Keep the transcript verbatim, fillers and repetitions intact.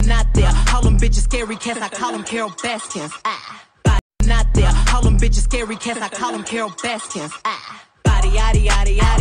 not there. All them bitches scary cats, I call them Carol Baskins. Ah, body not there. All them bitches scary cats, I call them Carol Baskins. Ah, body, yaddy, yaddy, yaddy.